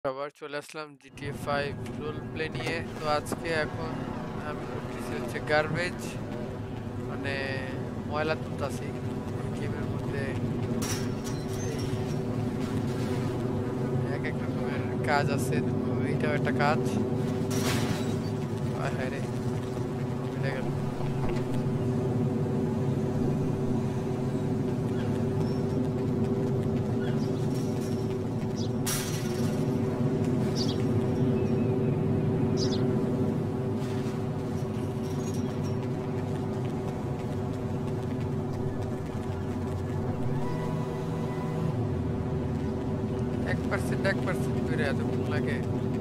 আবার চলে আসলাম GTA 5 role play নিয়ে। তো আজকে এখন আমি করতেছি হচ্ছে গার্বেজ, মানে ময়লা তুলতাছি গেমের মধ্যে। এই এক এক রকমের কাজ আছে, তো এইটাও একটা কাজ। আয় হায় রে, মিলে গেল। এক পার্সেন্ট করে এতক্ষণ লাগে?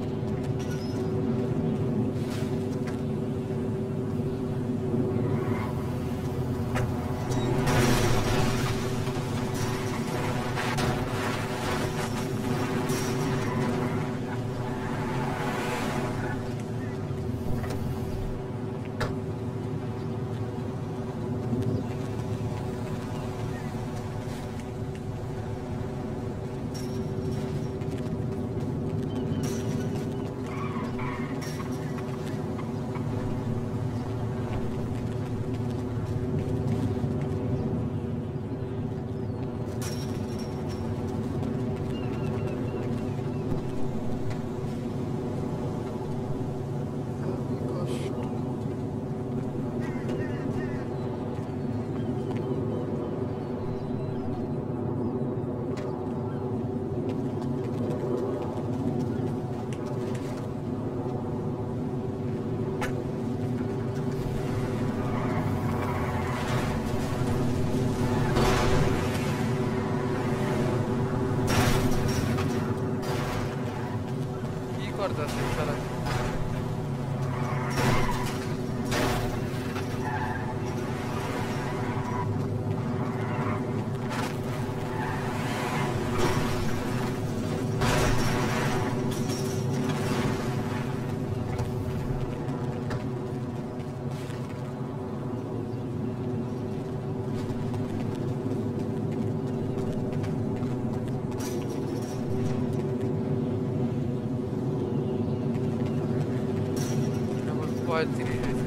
কি করতেছে সারা? কেমন 35 হয়েছে?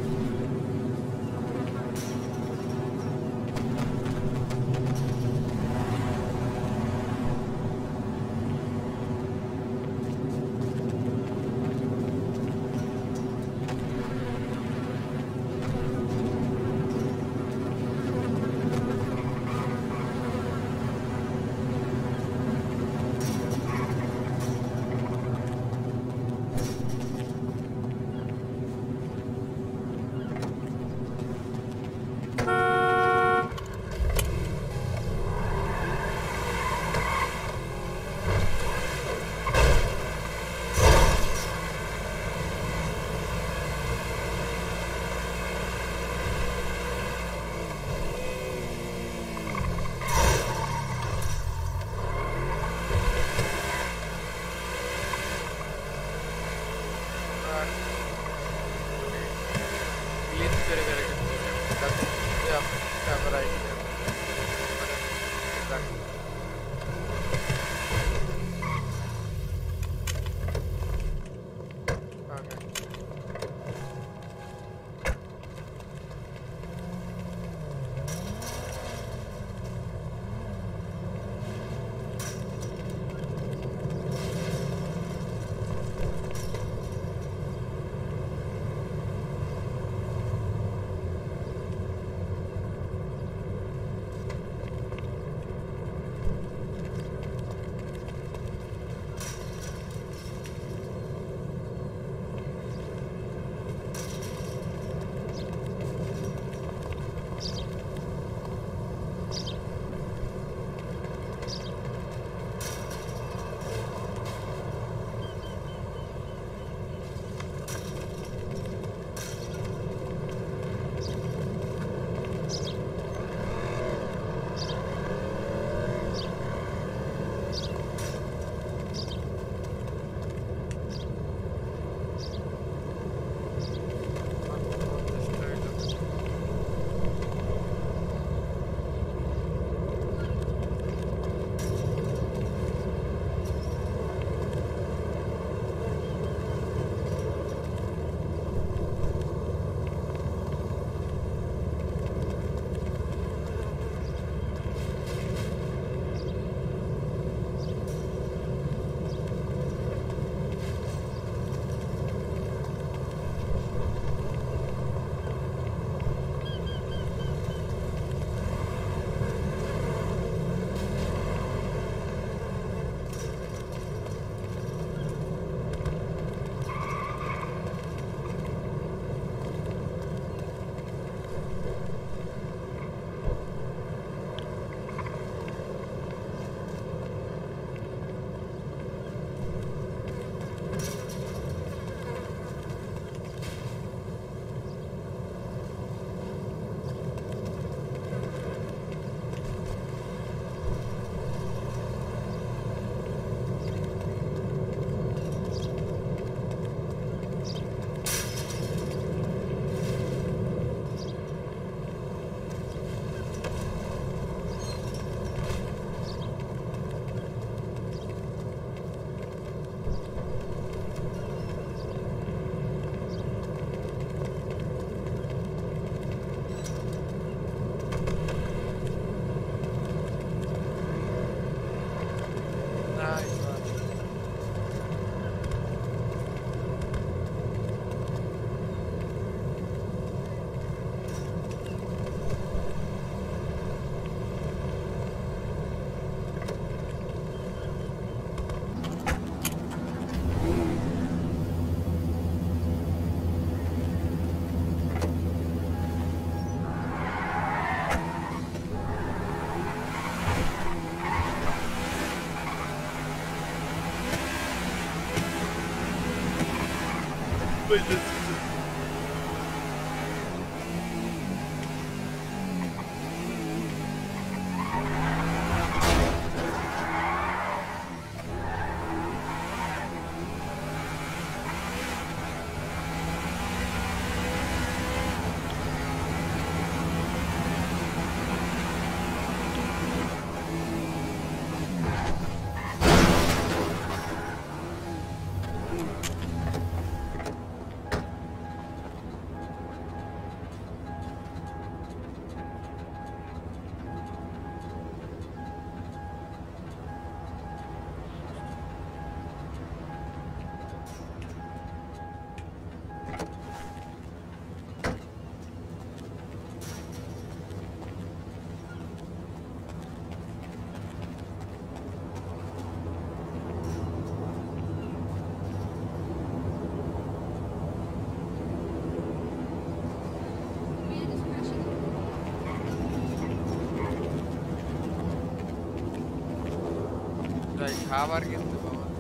খাবার কিন্তু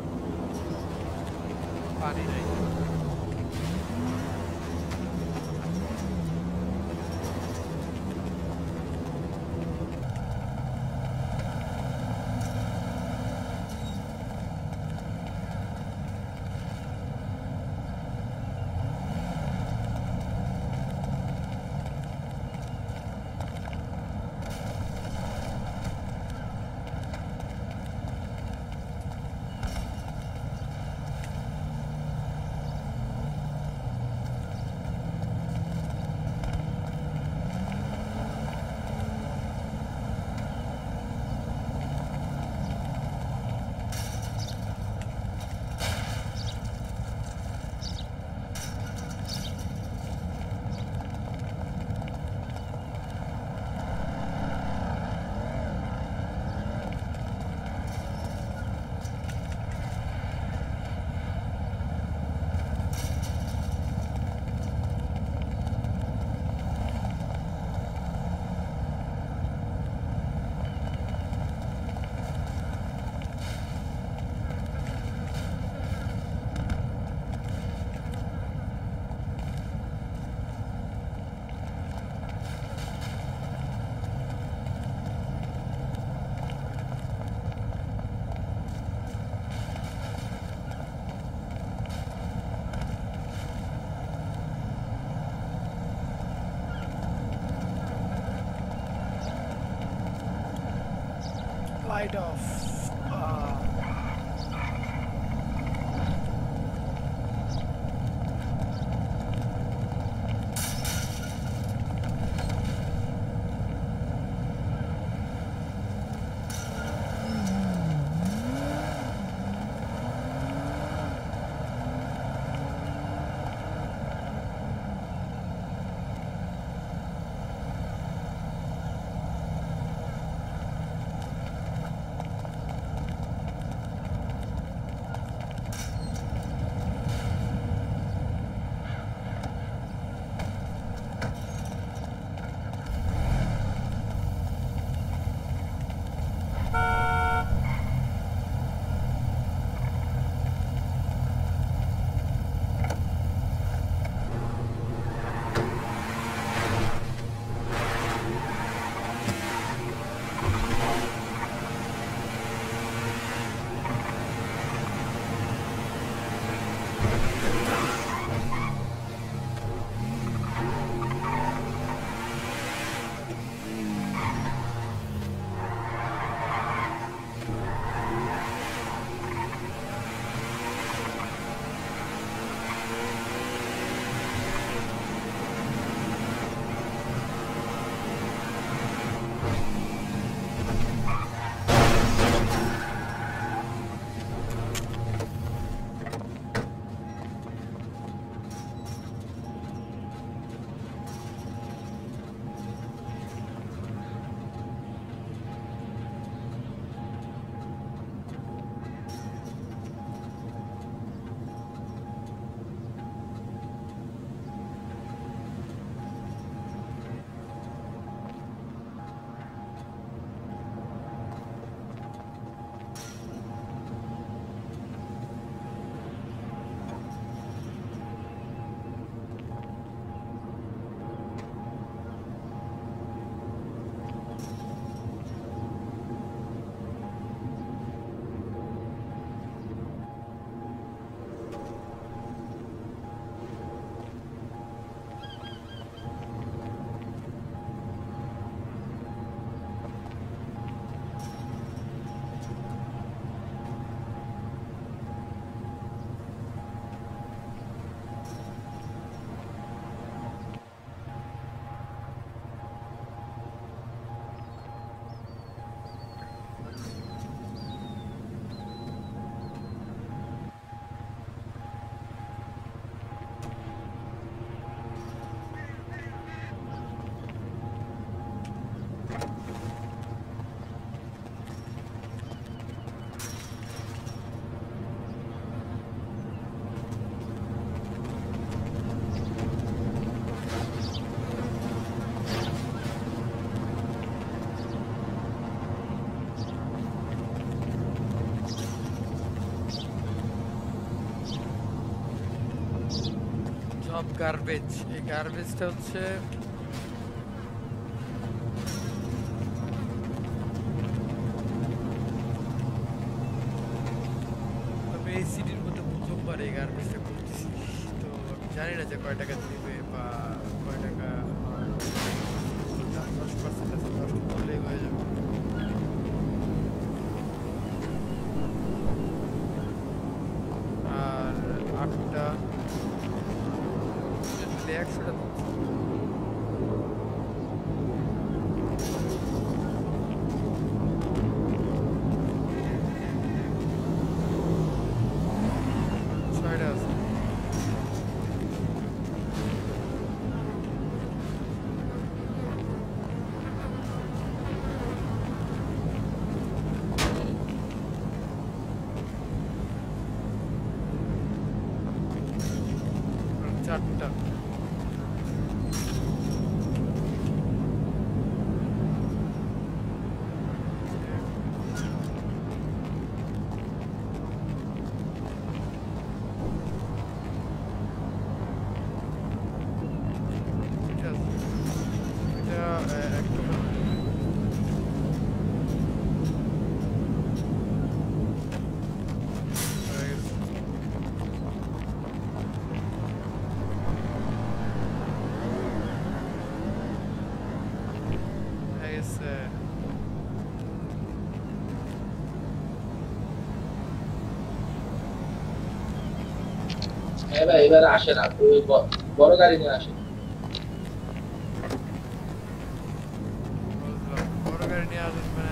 পানি নাই Light off. সব গার্বেজ। এই গার্বেজটা হচ্ছে আমি এই সিটির মধ্যে প্রথমবার এই গার্বেজটা করতেছি, তো আমি জানি না যে কয় টাকা দিবে বা কয় টাকা। 10% আছে, 10 করলেই হয়ে যাবে। আর 8টা 100টা চারটা ভাই এবার আসে না, তুই বড় গাড়ি নিয়ে আসে। বড় গাড়ি নিয়ে আসেন মানে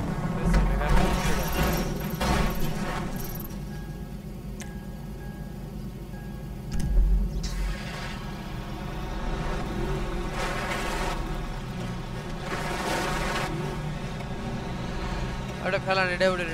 ওটা ফেলান, এটা উঠে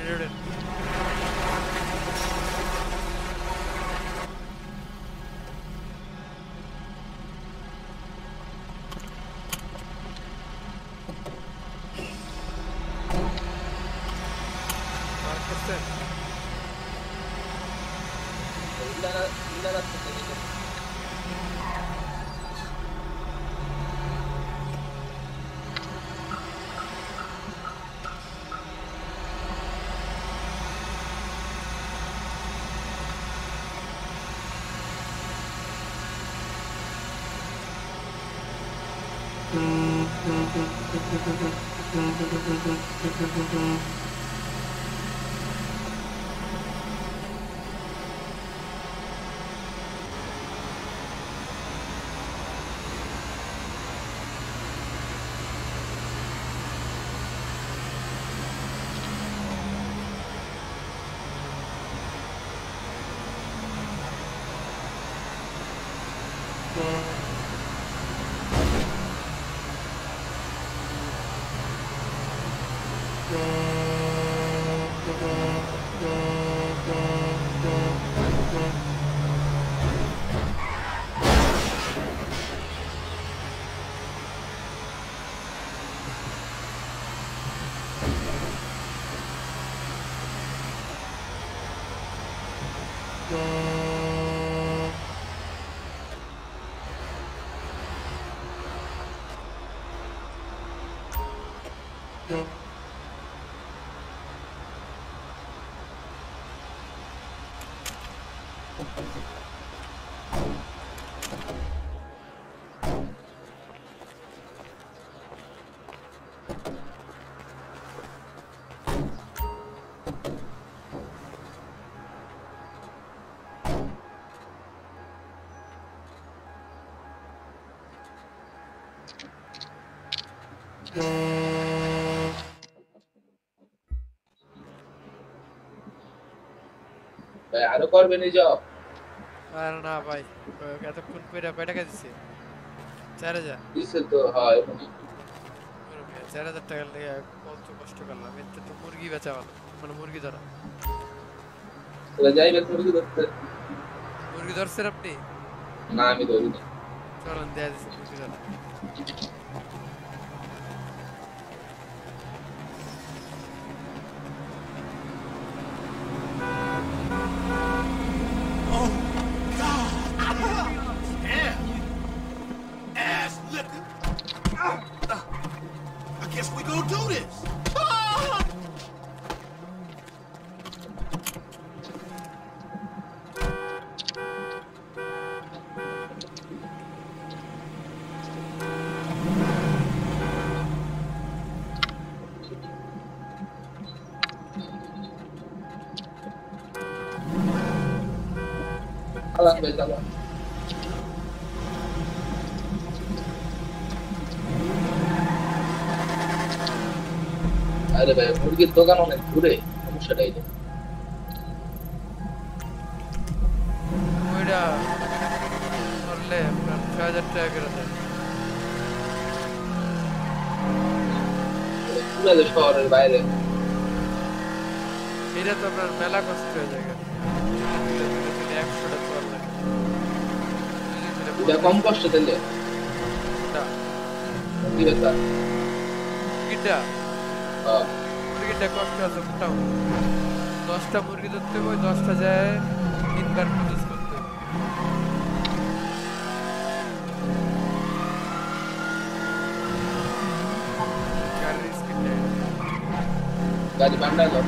ভাই আরো করবে নি জব? আর না ভাই, এতক্ষণ কইরা কয় টাকা দিছে? 4000 দিছে তো, হয় 4000 টাকা লেগে কত কষ্ট করলাম। এতে তো মুরগি বেচা ভালো, মানে মুরগি ধরা। তোরা যাইবেন মুরগি ধরতে? মুরগি ধরছেন আপনি? না আমি ধরি না। চলেন দেয়া দিচ্ছে মুরগি ধরা। Oh, God. চালান ভাই চালান আরে ভাই মুরগির দোকান অনেক দূরে সমস্যাটাই তো ওইটা করলে আপনার ৬,০০০ টাকা করে দেয় পুরো শহরের বাইরে এটা তো আপনার মেলা কষ্ট হয়ে যায় ১০০টা চল লাগে এটা কম কষ্ট দিলে কি ব্যাপার মুরগিটা মুরগিটা কষ্ট আছে মোটামুটি ১০টা মুরগি ধরতে হবে ১০টা যায় ৩ বার প্রসেস করতে হবে গাড়ির স্পিড গাড়ি বান্ডা দাও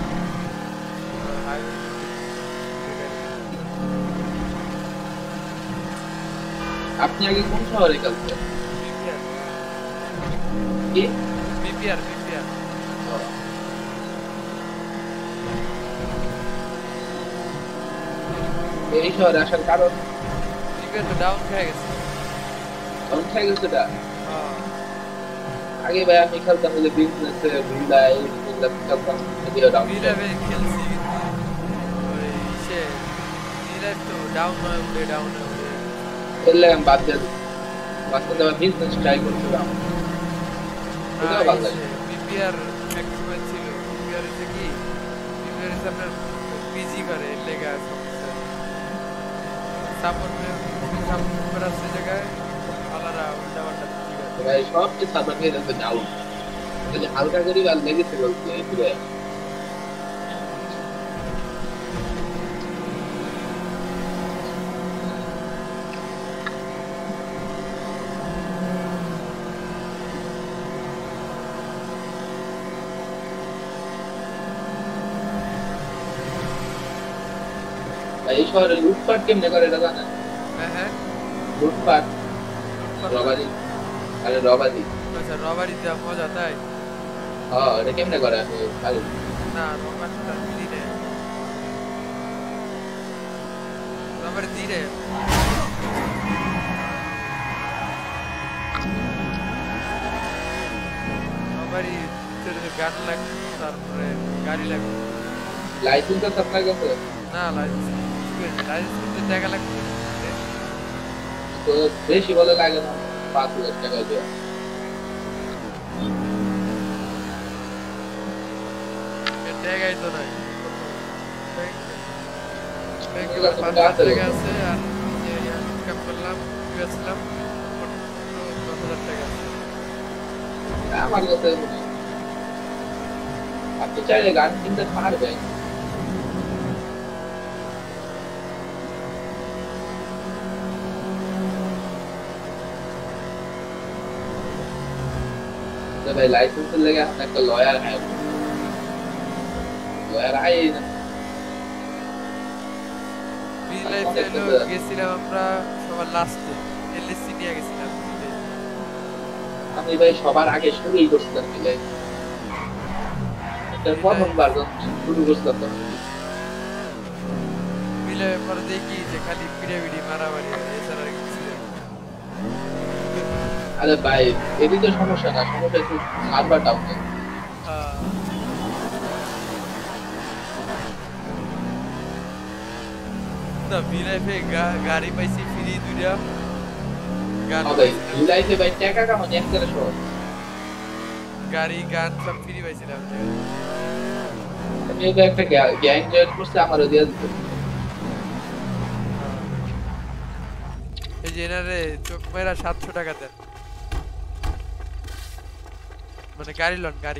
আপনি আগে কোন শহরে খেলতেন কি বিপিআর এই শহরে আসার কারণ বিপিআর তো ডাউন খেয়ে গেছে ডাউন খেয়ে গেছে এটা আগে ভাই আমি খেলতাম যে বিজনেসে ভিলাই খেলতাম যদিও ডাউন ভিলাই খেলছি ওই সে ভিলাই তো ডাউন হয় উঠে ডাউন হয় উঠে খেললে আমি বাদ দিয়ে বাস্তবে আমি বিজনেস ট্রাই করছিলাম বিপিআর এক সময় ছিল বিপিআর হচ্ছে কি বিপিআর হচ্ছে আপনার পিজি করে লেগা সমস্যা সাপোর্ট করার সে জায়গায় আলাদা উল্টা পাল্টা ভাই সব কিছু সাপোর্ট হয়ে যাচ্ছে ডাউন তাহলে হালকা করি আর লেগেছে বলতে পুরো এই শহরে লুটপাট কেমনে করে এটা জানেন হ্যাঁ লুটপাট রবারি আরে রবারি আচ্ছা রবারি দেওয়া মজা তাই হ্যাঁ এটা কেমনে করে আমি খালি না রবারিটা দিলে রবারি দিলে রবারি গান লাগবে তারপরে গাড়ি লাগবে লাইসেন্স আছে আপনার কাছে না লাইসেন্স করতে টাকা লাগবে তো বেশি বলে লাগে না ৫,০০০ টাকা দিয়ে টাকাই তো নাই ব্যাংকে ৫,০০০ টাকা আছে আর যে ইনকাম করলাম গেছিলাম ১০,০০০ টাকা আছে আমার কাছে আপনি চাইলে গান কিনতে পারবেন ভাই লাইসেন্সের লেগে আপনি একটা লয়ার হায়ার না গেছিলাম আমরা সবার লাস্টে এলএসসি নিয়ে গেছিলাম আমি ভাই সবার আগে শুরুই করছিলাম বিলাই প্রথমবার শুরু করছিলাম বিলে পরে দেখি যে খালি পিড়াপিড়ি মারামারি এছাড়া কিছু আরে ভাই এদিকে সমস্যা না সমস্যা একটু সার্ভার ডাউন না ভিলাইফে গাড়ি পাইছি ফ্রি দুইটা গান ভিলাইফে ভাই টাকা কামানো একবারে সহজ গাড়ি গান সব ফ্রি পাইছিলাম আমি একটা গ্যাং জয়েন করতে আমারও দিয়ে দিত এই যে এনারে চোখ মেরা ৭০০ টাকা দেন মানে গাড়ি লোন গাড়ি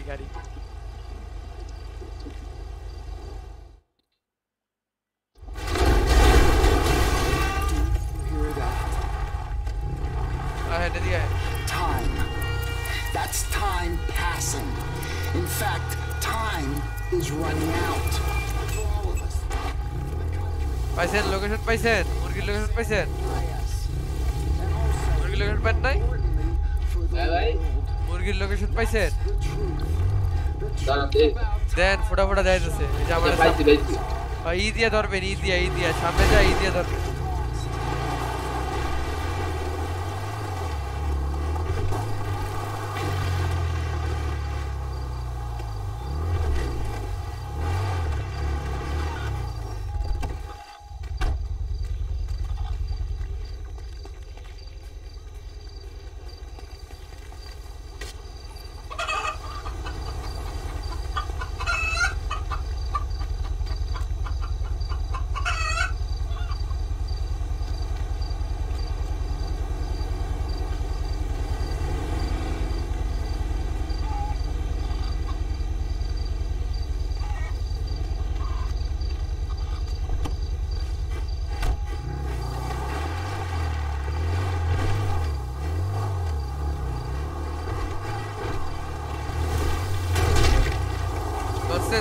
Time. That's time passing. In fact, time is running out. পাইছেন লোকেশন পাইছেন মুরগির লোকেশন পাইছেন মুরগির লোকেশন পান নাই মুরগির লোকেশন পাইছেন দেন ফোটা ফোটা দেয় দিচ্ছে এই যে আমার ই দিয়া ধরবেন ই দিয়া সামনে যা ই দিয়া ধরবেন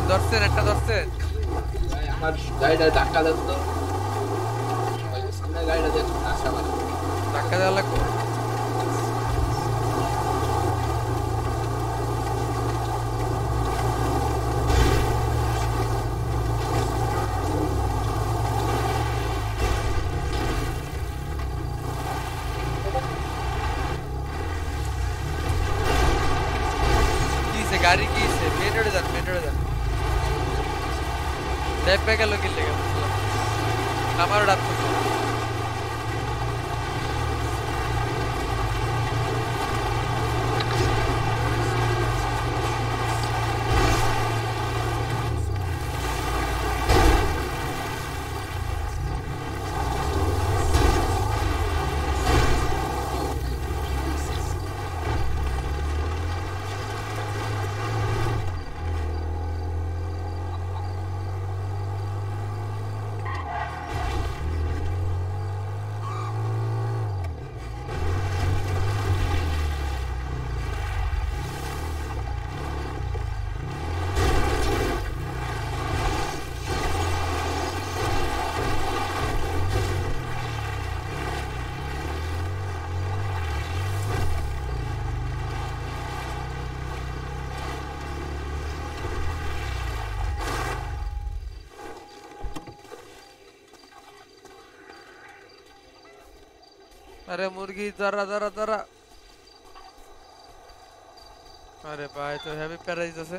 ধরছেন একটা ধরছেন ভাই আমার গাড়িটা ধাক্কা দেন তো ভাই সামনে গাড়িটা দেন আসা আমার ধাক্কা দেওয়া লাগবে गाड़ी की से मेन रोड जा लेफ्ट पे के लोग लेगा हमारा डाल अरे मुर्गी जरा जरा जरा अरे भाई तो हैवी पैराइज আছে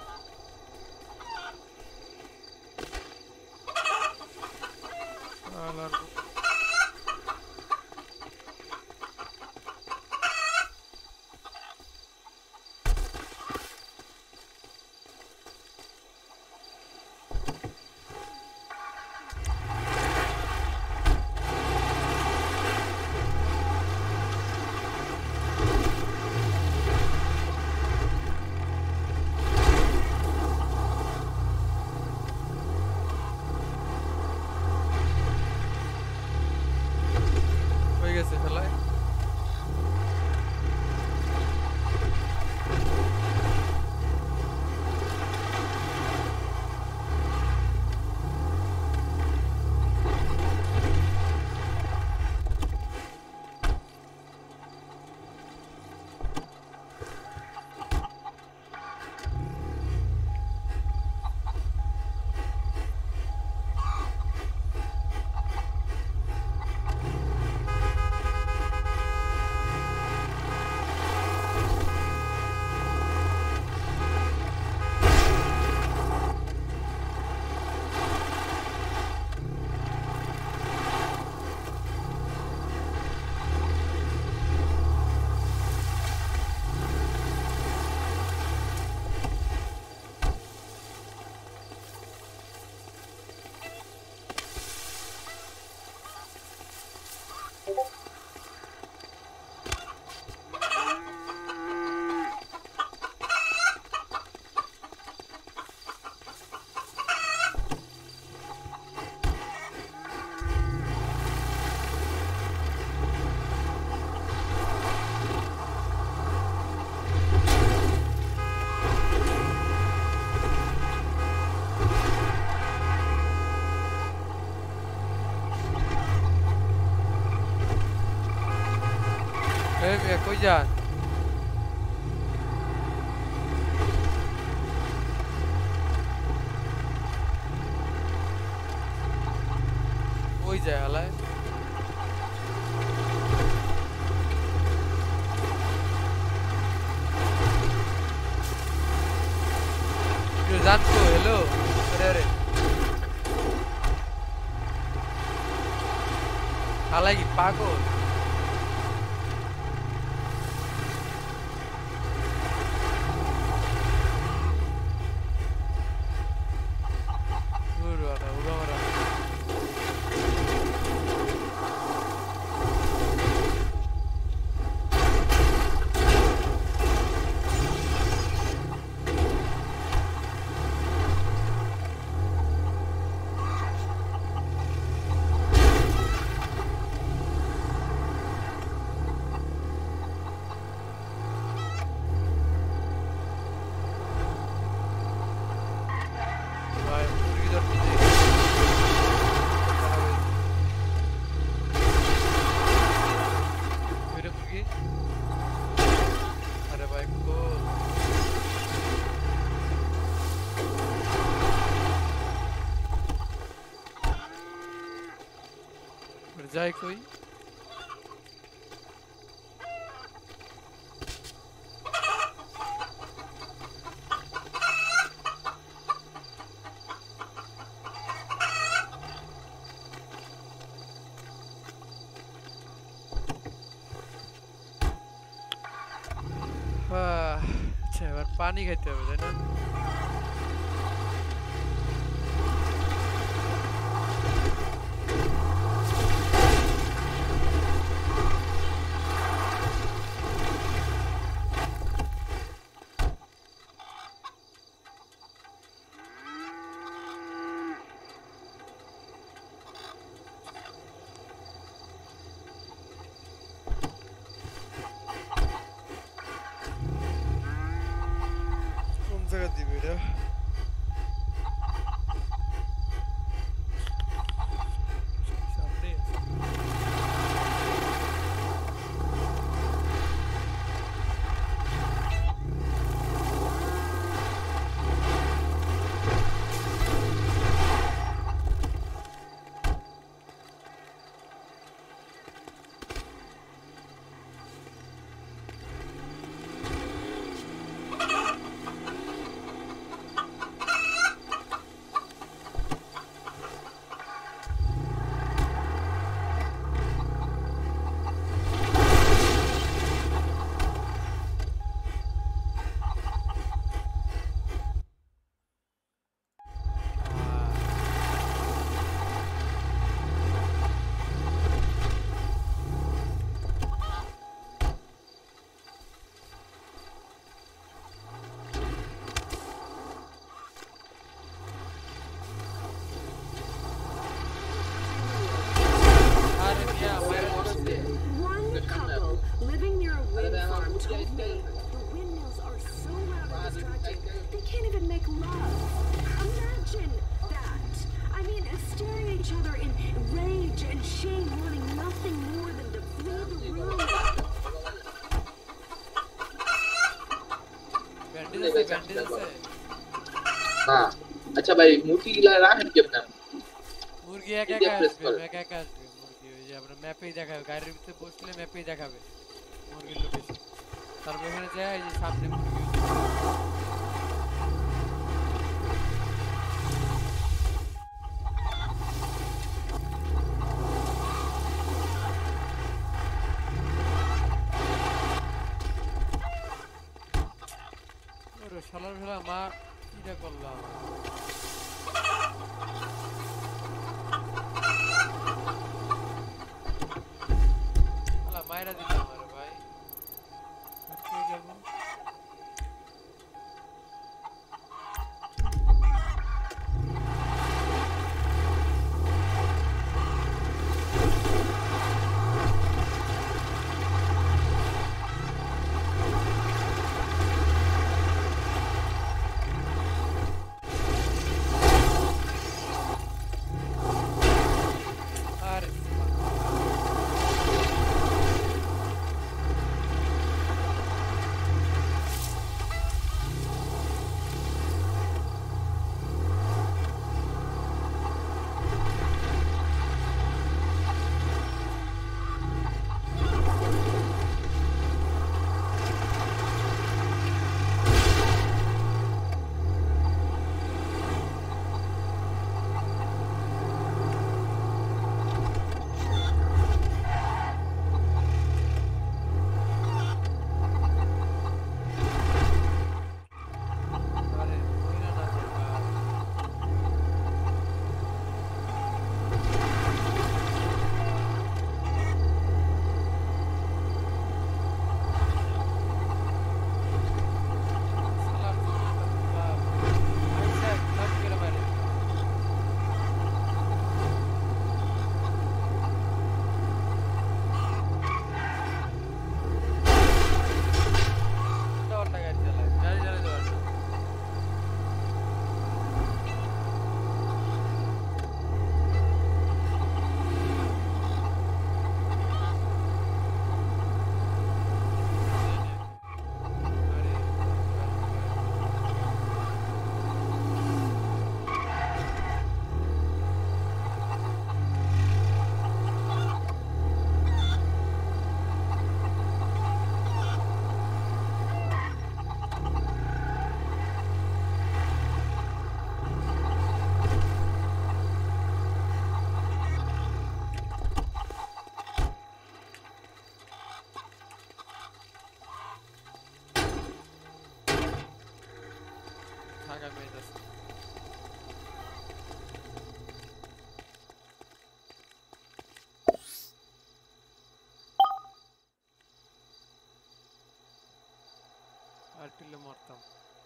कोई जान कोई जाए वाला है जान को हेलो अरे अरे हालांकि पागल जाए कोई अच्छा এবার পানি খেতে হবে তাই না কোন জায়গা দিবে এটা সামনে One couple living near a wind farm told me the windmills are so loud and distracting, they can't even make love. Imagine that. I mean, staring at each other in rage and shame, wanting nothing more than to flee the room. हाँ अच्छा भाई मूर्ति ला रहा है क्या अपना মুরগি একা একা আসবে মুরগি ওই যে আমরা ম্যাপেই দেখাবে গাড়ির ভিতরে বসলে ম্যাপেই দেখাবে মুরগির লোকেশন তারপর এখানে যায় এই যে সামনে মুরগি ওরে শালার ভেলা মা কিটা করলাম মায়েরা দিলাম আরে ভাই কে যাব আরেকটু মরতাম।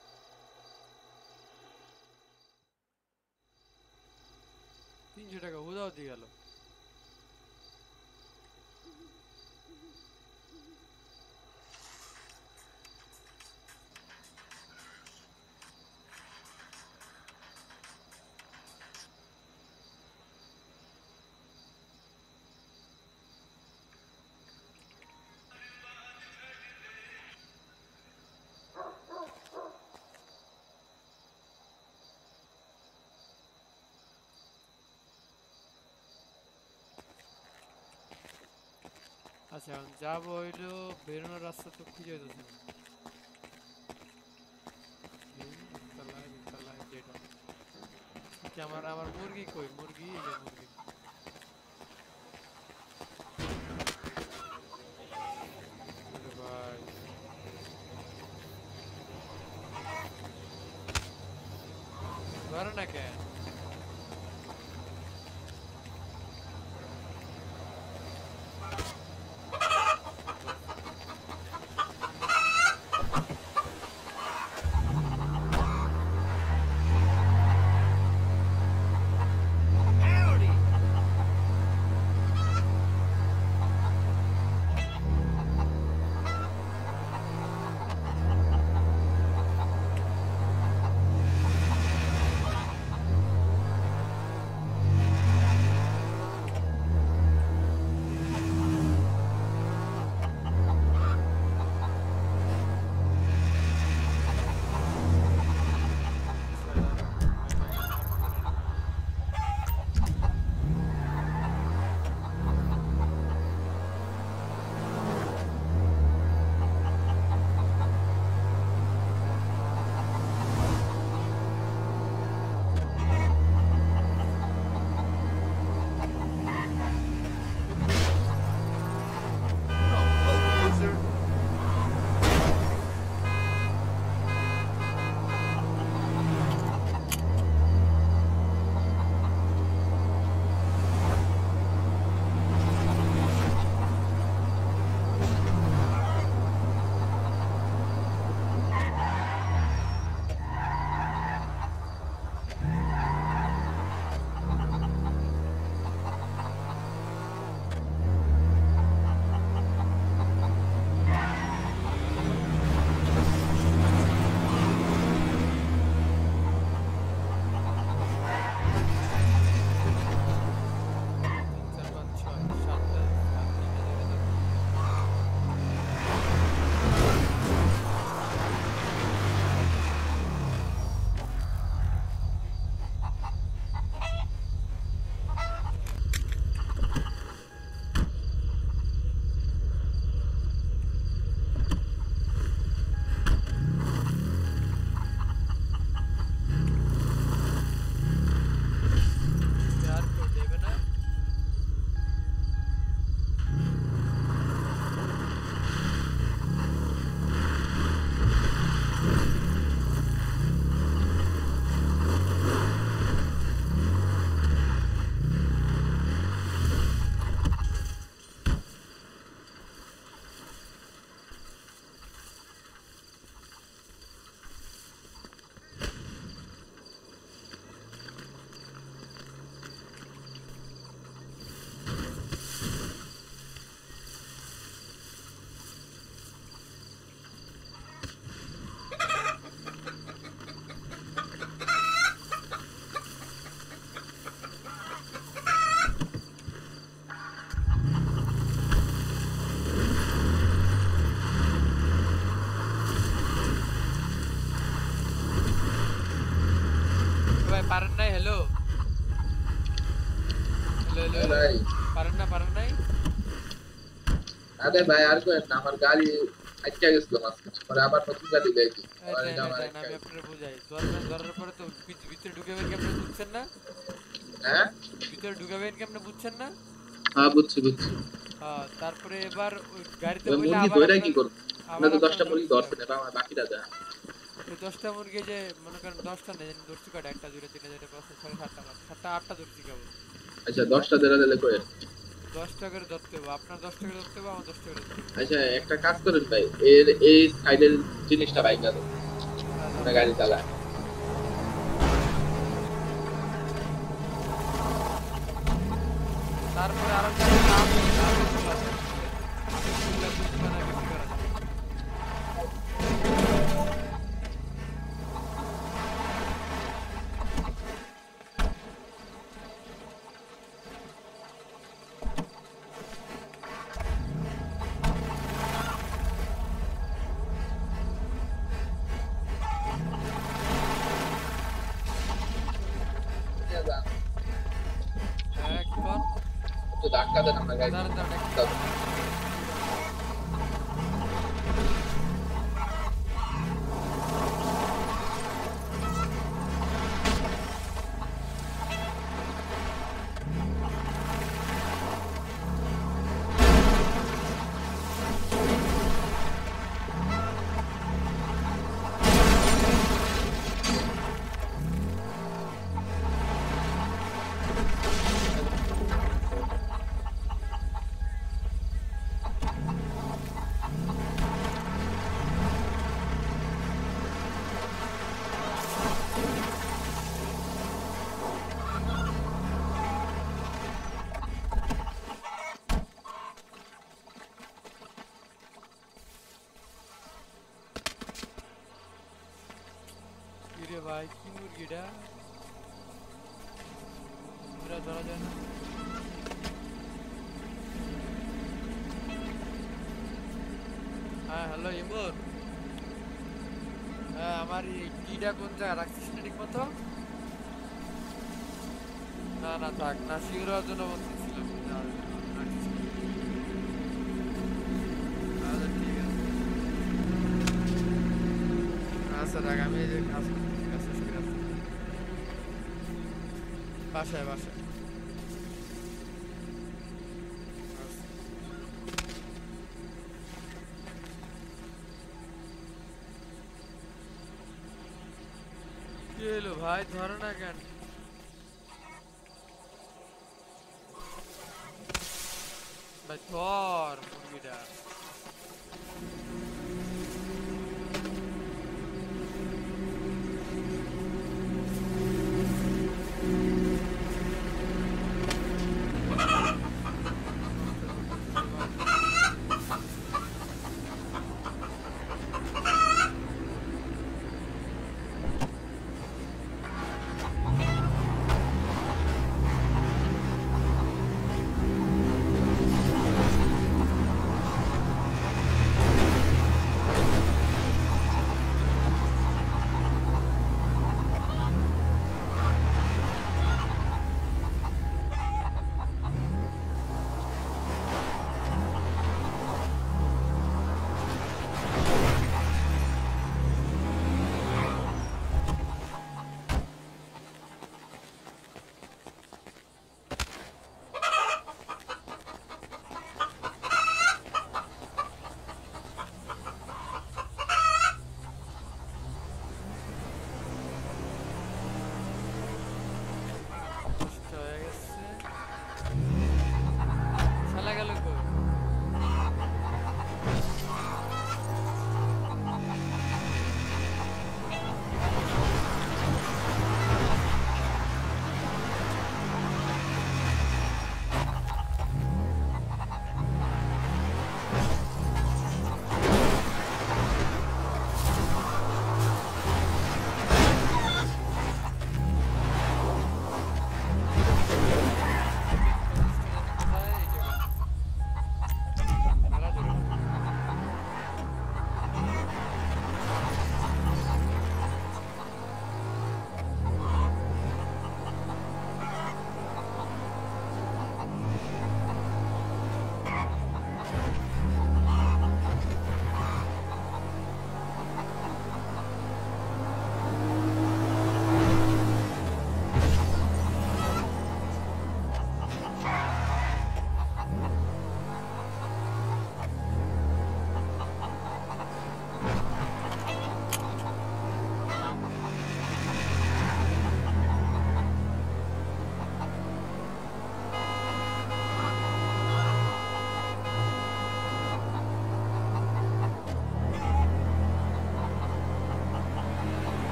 $300 হুদাও দিয়ে গেল। আচ্ছা এখন যাবো হইলো বেরোনোর রাস্তা তো খুঁজে যাচ্ছে না। আমার মুরগি কই? মুরগি এই যে মুরগি। ভাই ধরে না কেন? পারেন নাই? হ্যালো হ্যালো ভাই পারেন নাই? আরে ভাই আর কোন না, আমার গাড়ি আটকে গেছিল মাঝখানে, পরে আবার নতুন গাড়ি দেখি। আমি আপনার বুঝাই ধরার পরে তো ভিতরে ঢুকাবেন কেমনে বুঝছেন না? হ্যাঁ ভিতরে ঢুকাবেন কেমনে বুঝছেন না? হ্যাঁ বুঝছি হ্যাঁ তারপরে এবার ওই গাড়িতে ওই বইলে মুরগি আবার ধরে কি করব? আমরা তো 10টা মুরগি ধরছি না, আমার বাকিটা দেন। ওই 10টা মুরগি যে মনে করেন 10টা নেই ধরছি কয়টা? 1 2 3 4 5 6 7 8টা ধরছি কেবল। আচ্ছা 10টা ধরে দিলে কই? 10 টাকা করে ধরতে হবে, আপনার 10 টাকা ধরতে হবে, আমার 10 টাকা ধরতে হবে। আচ্ছা একটা কাজ করেন ভাই, এই সাইডের জিনিসটা বাইক না আমরা গাড়ি চালায়। তারপরে আরো গাড়ি নাম একবার তো ধাক্কা দেন আমরা গাড়ি দাঁড়ান দাঁড়ান রে ভাই কি মুরগিটা পুরা ধরা যায় না। হ্যাঁ হ্যালো ইমর, হ্যাঁ আমার এই কিটা কোন জায়গায় রাখছিস না ঠিক মতো? না না থাক না, শিওর হওয়ার জন্য বলতেছিলাম। আচ্ছা ঠিক আছে, আচ্ছা রাখ, আমি এই যে কাজ করতেছি, কাজ শেষ করে আসছি বাসায় বাসায়। কি হলো ভাই, ধরো না কেন? ভাই ধর মুরগিটা।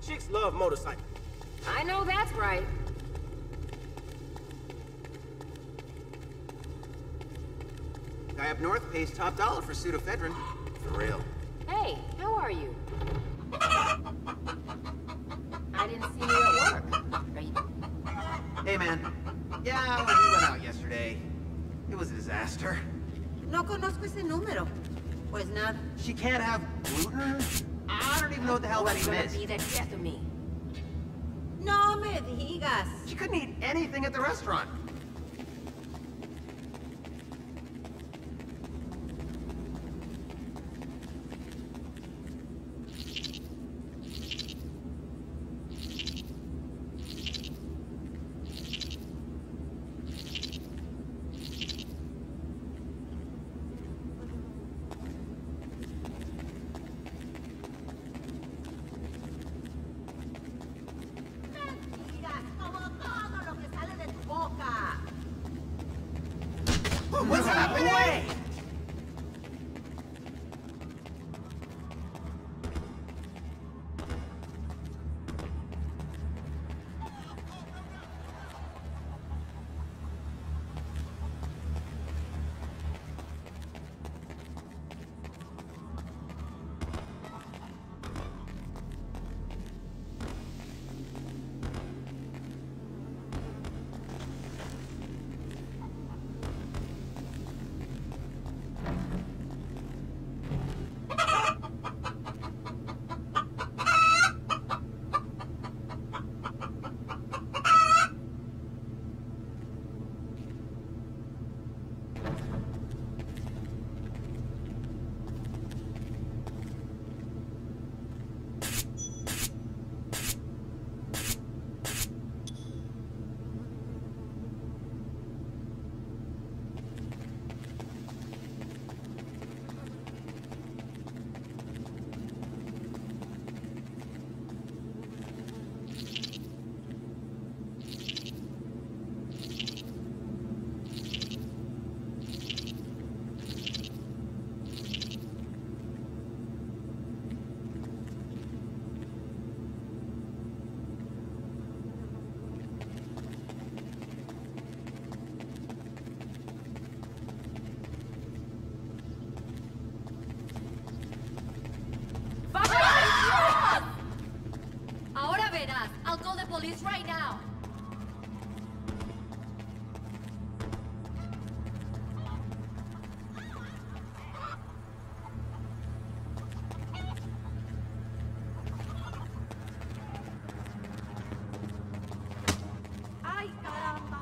Chicks love motorcycles. I know that's right. Guy up north pays top dollar for pseudoephedrine. For real. Hey, how are you? I didn't see you at work. Are you... Hey, man. Yeah, we went out yesterday. It was a disaster. No conozco ese número. Pues nada. She can't have gluten? I don't even know what the hell that even is. Be the death of me. No me digas. She couldn't eat anything at the restaurant. What's happening? I'll call the police right now. Ay, caramba.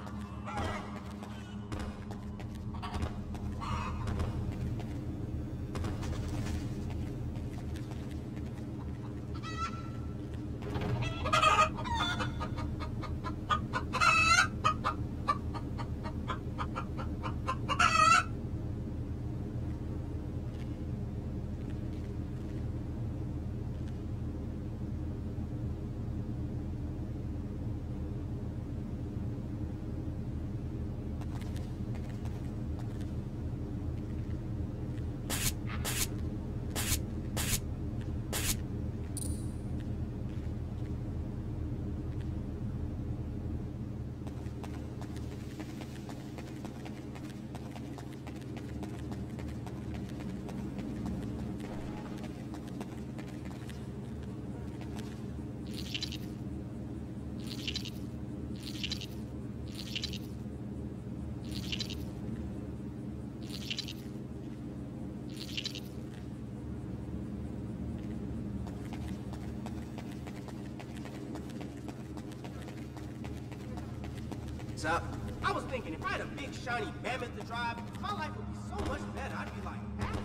What's up? I was thinking, if I had a big, shiny mammoth to drive, my life would be so much better. I'd be like, happy.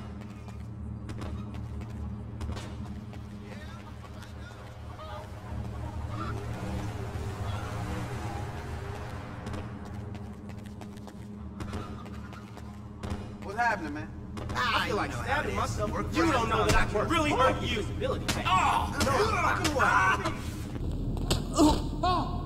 What's happening, man? I feel like stabbing myself. You don't know that I can really use ability. Oh! No fucking way.